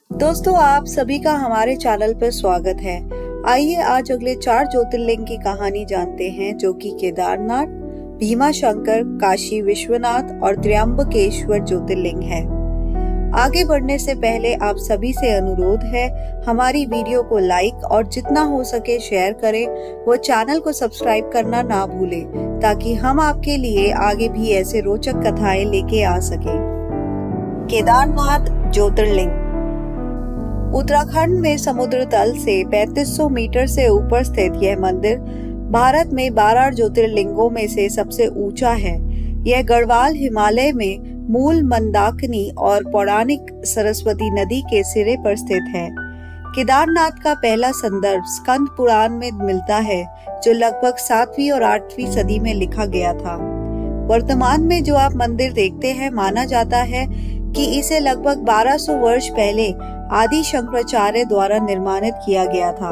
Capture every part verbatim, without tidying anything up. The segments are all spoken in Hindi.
दोस्तों, आप सभी का हमारे चैनल पर स्वागत है। आइए आज अगले चार ज्योतिर्लिंग की कहानी जानते हैं, जो कि केदारनाथ, भीमा शंकर, काशी विश्वनाथ और त्र्यंबकेश्वर ज्योतिर्लिंग है। आगे बढ़ने से पहले आप सभी से अनुरोध है, हमारी वीडियो को लाइक और जितना हो सके शेयर करें। वो चैनल को सब्सक्राइब करना ना भूलें, ताकि हम आपके लिए आगे भी ऐसे रोचक कथाएं लेके आ सकें। केदारनाथ ज्योतिर्लिंग उत्तराखंड में समुद्र तल से पैंतीस सौ मीटर से ऊपर स्थित यह मंदिर भारत में बारह ज्योतिर्लिंगों में से सबसे ऊंचा है। यह गढ़वाल हिमालय में मूल मंदाकिनी और पौराणिक सरस्वती नदी के सिरे पर स्थित है। केदारनाथ का पहला संदर्भ स्कंद पुराण में मिलता है, जो लगभग सातवीं और आठवीं सदी में लिखा गया था। वर्तमान में जो आप मंदिर देखते हैं, माना जाता है कि इसे लगभग बारह सौ वर्ष पहले आदि शंकराचार्य द्वारा निर्माणित किया गया था।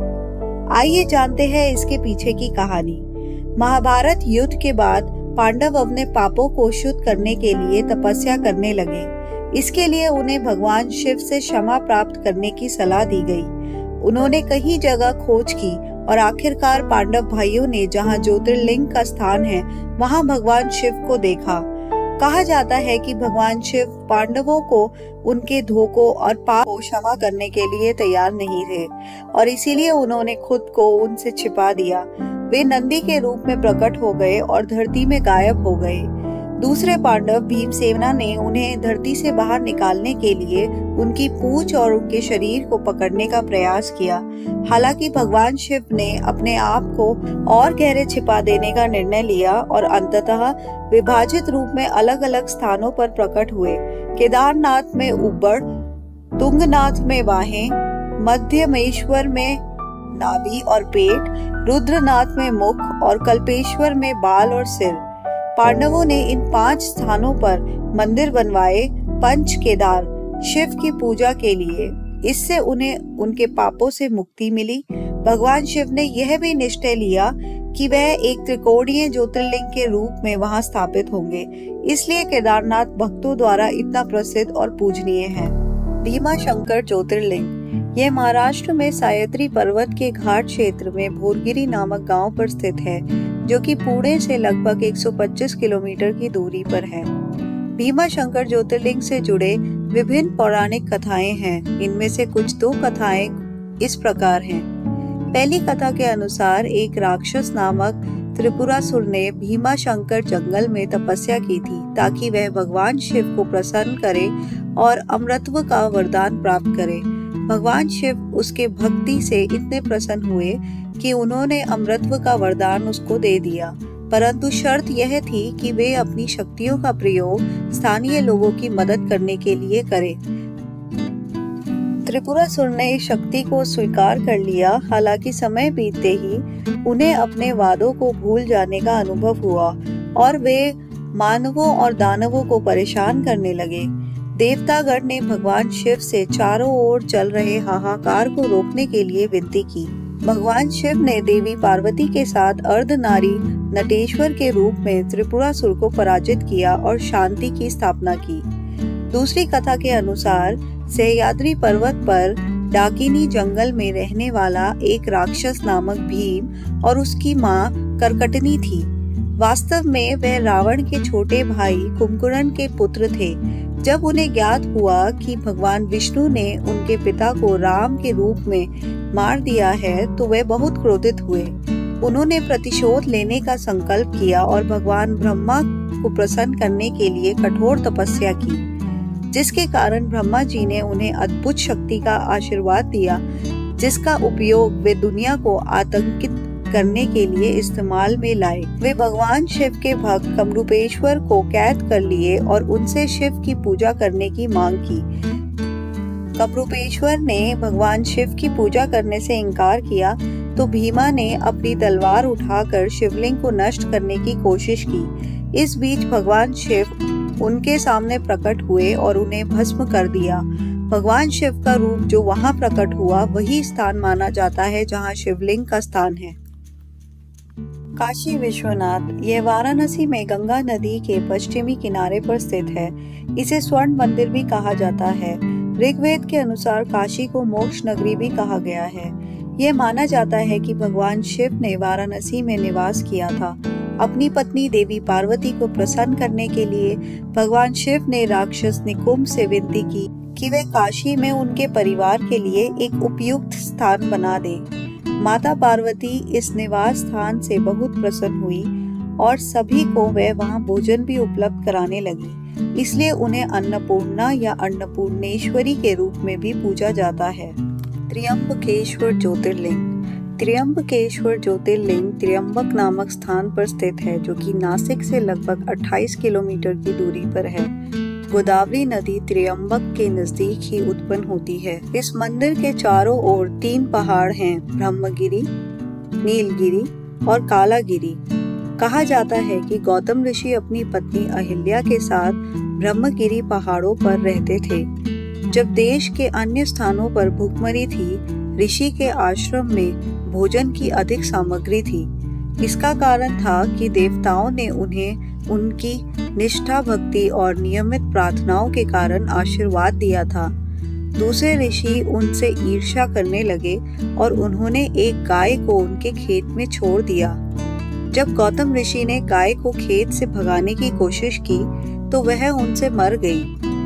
आइए जानते हैं इसके पीछे की कहानी। महाभारत युद्ध के बाद पांडव अपने पापों को शुद्ध करने के लिए तपस्या करने लगे। इसके लिए उन्हें भगवान शिव से क्षमा प्राप्त करने की सलाह दी गई। उन्होंने कई जगह खोज की और आखिरकार पांडव भाइयों ने जहां ज्योतिर्लिंग का स्थान है, वहां भगवान शिव को देखा। कहा जाता है कि भगवान शिव पांडवों को उनके धोखों और पाप को क्षमा करने के लिए तैयार नहीं थे और इसीलिए उन्होंने खुद को उनसे छिपा दिया। वे नंदी के रूप में प्रकट हो गए और धरती में गायब हो गए। दूसरे पांडव भीमसेना ने उन्हें धरती से बाहर निकालने के लिए उनकी पूंछ और उनके शरीर को पकड़ने का प्रयास किया। हालांकि भगवान शिव ने अपने आप को और गहरे छिपा देने का निर्णय लिया और अंततः विभाजित रूप में अलग अलग स्थानों पर प्रकट हुए। केदारनाथ में ऊबड़, तुंगनाथ में बाहें, मध्यमेश्वर में नाभि और पेट, रुद्रनाथ में मुख और कल्पेश्वर में बाल और सिर। पांडवों ने इन पांच स्थानों पर मंदिर बनवाए पंच केदार, शिव की पूजा के लिए। इससे उन्हें उनके पापों से मुक्ति मिली। भगवान शिव ने यह भी निश्चय लिया कि वह एक त्रिकोणीय ज्योतिर्लिंग के रूप में वहां स्थापित होंगे। इसलिए केदारनाथ भक्तों द्वारा इतना प्रसिद्ध और पूजनीय है। भीमा शंकर ज्योतिर्लिंग यह महाराष्ट्र में सह्याद्री पर्वत के घाट क्षेत्र में भोरगिरी नामक गांव पर स्थित है, जो कि पुणे से लगभग एक सौ पच्चीस किलोमीटर की दूरी पर है। भीमा शंकर ज्योतिर्लिंग से जुड़े विभिन्न पौराणिक कथाएं हैं। इनमें से कुछ दो कथाएं इस प्रकार हैं। पहली कथा के अनुसार एक राक्षस नामक त्रिपुरासुर ने भीमा शंकर जंगल में तपस्या की थी, ताकि वह भगवान शिव को प्रसन्न करे और अमरत्व का वरदान प्राप्त करे। भगवान शिव उसके भक्ति से इतने प्रसन्न हुए कि उन्होंने अमरत्व का वरदान उसको दे दिया, परंतु शर्त यह थी कि वे अपनी शक्तियों का प्रयोग स्थानीय लोगों की मदद करने के लिए करें। त्रिपुरासुर ने इस शक्ति को स्वीकार कर लिया। हालांकि समय बीतते ही उन्हें अपने वादों को भूल जाने का अनुभव हुआ और वे मानवों और दानवों को परेशान करने लगे। देवतागण ने भगवान शिव से चारों ओर चल रहे हाहाकार को रोकने के लिए विनती की। भगवान शिव ने देवी पार्वती के साथ अर्धनारी नटेश्वर के रूप में त्रिपुरासुर को पराजित किया और शांति की स्थापना की। दूसरी कथा के अनुसार सह्याद्री पर्वत पर डाकिनी जंगल में रहने वाला एक राक्षस नामक भीम और उसकी माँ करकटनी थी। वास्तव में वह रावण के छोटे भाई कुंभकर्ण के पुत्र थे। जब उन्हें ज्ञात हुआ कि भगवान विष्णु ने उनके पिता को राम के रूप में मार दिया है, तो वे बहुत क्रोधित हुए। उन्होंने प्रतिशोध लेने का संकल्प किया और भगवान ब्रह्मा को प्रसन्न करने के लिए कठोर तपस्या की, जिसके कारण ब्रह्मा जी ने उन्हें अद्भुत शक्ति का आशीर्वाद दिया, जिसका उपयोग वे दुनिया को आतंकित करने के लिए इस्तेमाल में लाए। वे भगवान शिव के भक्त कमरूपेश्वर को कैद कर लिए और उनसे शिव की पूजा करने की मांग की। कमरूपेश्वर ने भगवान शिव की पूजा करने से इनकार किया, तो भीमा ने अपनी तलवार उठाकर शिवलिंग को नष्ट करने की कोशिश की। इस बीच भगवान शिव उनके सामने प्रकट हुए और उन्हें भस्म कर दिया। भगवान शिव का रूप जो वहां प्रकट हुआ, वही स्थान माना जाता है जहां शिवलिंग का स्थान है। काशी विश्वनाथ यह वाराणसी में गंगा नदी के पश्चिमी किनारे पर स्थित है। इसे स्वर्ण मंदिर भी कहा जाता है। ऋग्वेद के अनुसार काशी को मोक्ष नगरी भी कहा गया है। ये माना जाता है कि भगवान शिव ने वाराणसी में निवास किया था। अपनी पत्नी देवी पार्वती को प्रसन्न करने के लिए भगवान शिव ने राक्षस निकुंभ से विनती की कि वे काशी में उनके परिवार के लिए एक उपयुक्त स्थान बना दे। माता पार्वती इस निवास स्थान से बहुत प्रसन्न हुई और सभी को वे वहां भोजन भी उपलब्ध कराने लगी। इसलिए उन्हें अन्नपूर्णा या अन्नपूर्णेश्वरी के रूप में भी पूजा जाता है। त्र्यंबकेश्वर ज्योतिर्लिंग। त्र्यंबकेश्वर ज्योतिर्लिंग त्र्यंबक नामक स्थान पर स्थित है, जो कि नासिक से लगभग अट्ठाईस किलोमीटर की दूरी पर है। गोदावरी नदी त्र्यंबक के नजदीक ही उत्पन्न होती है। इस मंदिर के चारों ओर तीन पहाड़ हैं, ब्रह्मगिरी, नीलगिरी और कालागिरी। कहा जाता है कि गौतम ऋषि अपनी पत्नी अहिल्या के साथ ब्रह्मगिरी पहाड़ों पर रहते थे। जब देश के अन्य स्थानों पर भूखमरी थी, ऋषि के आश्रम में भोजन की अधिक सामग्री थी। इसका कारण था कि देवताओं ने उन्हें उनकी निष्ठा, भक्ति और नियमित प्रार्थनाओं के कारण आशीर्वाद दिया था। दूसरे ऋषि उनसे ईर्ष्या करने लगे और उन्होंने एक गाय को उनके खेत में छोड़ दिया। जब गौतम ऋषि ने गाय को खेत से भगाने की कोशिश की तो वह उनसे मर गई।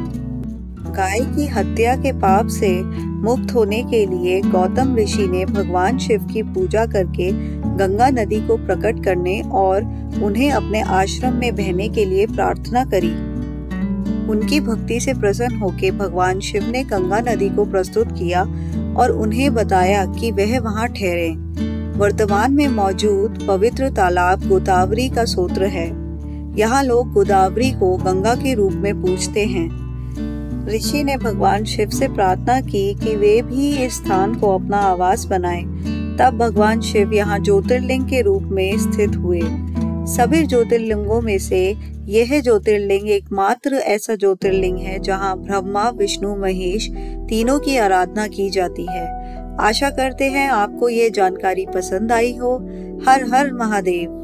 गाय की हत्या के पाप से मुक्त होने के लिए गौतम ऋषि ने भगवान शिव की पूजा करके गंगा नदी को प्रकट करने और उन्हें अपने आश्रम में बहने के लिए प्रार्थना करी। उनकी भक्ति से प्रसन्न होकर भगवान शिव ने गंगा नदी को प्रस्तुत किया और उन्हें बताया कि वह वहां ठहरे। वर्तमान में मौजूद पवित्र तालाब गोदावरी का स्रोत है। यहाँ लोग गोदावरी को गंगा के रूप में पूजते हैं। ऋषि ने भगवान शिव से प्रार्थना की कि वे भी इस स्थान को अपना आवास बनाएं। तब भगवान शिव यहाँ ज्योतिर्लिंग के रूप में स्थित हुए। सभी ज्योतिर्लिंगों में से यह ज्योतिर्लिंग एकमात्र ऐसा ज्योतिर्लिंग है जहाँ ब्रह्मा, विष्णु, महेश तीनों की आराधना की जाती है। आशा करते हैं आपको ये जानकारी पसंद आई हो। हर हर महादेव।